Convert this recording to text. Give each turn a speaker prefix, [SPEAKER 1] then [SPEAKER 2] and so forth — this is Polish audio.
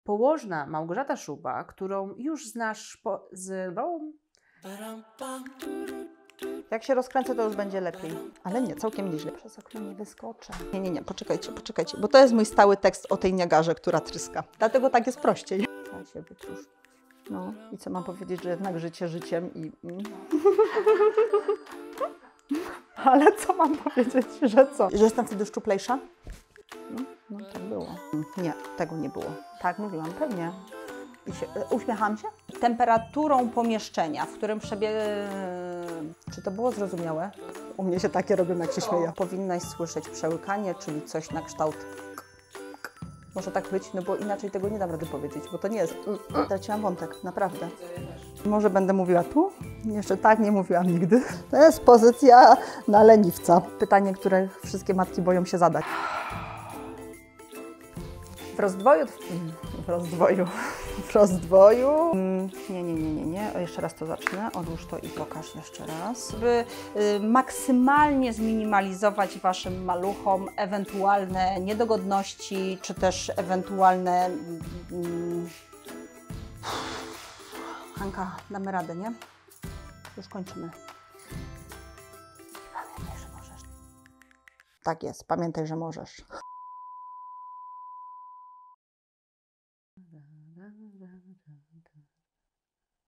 [SPEAKER 1] Położna Małgorzata Szuba, którą już znasz
[SPEAKER 2] Jak się rozkręcę, to już będzie lepiej. Ale nie, całkiem nieźle. Przez okno nie wyskoczę. Nie, poczekajcie, bo to jest mój stały tekst o tej Niagarze, która tryska. Dlatego tak jest prościej. Trzeba się wytrusz. No i co mam powiedzieć, że jednak życie życiem i... Ale co mam powiedzieć, że co? Że jestem wtedy szczuplejsza? No tak było. Nie, tego nie było. Tak mówiłam, pewnie. Uśmiecham się? Temperaturą pomieszczenia, w którym Czy to było zrozumiałe? U mnie się takie robią, jak się śmieję. Powinnaś słyszeć przełykanie, czyli coś na kształt Może tak być, no bo inaczej tego nie dam rady powiedzieć, bo to nie jest... Traciłam wątek, naprawdę. Może będę mówiła tu? Jeszcze tak nie mówiłam nigdy. To jest pozycja na leniwca. Pytanie, które wszystkie matki boją się zadać. W rozdwoju. Nie. Jeszcze raz to zacznę. Odłóż to i pokaż jeszcze raz. By maksymalnie zminimalizować Waszym maluchom ewentualne niedogodności, czy też ewentualne... Hanka, damy radę, nie? Już kończymy. Pamiętaj, że możesz. Tak jest, pamiętaj, że możesz.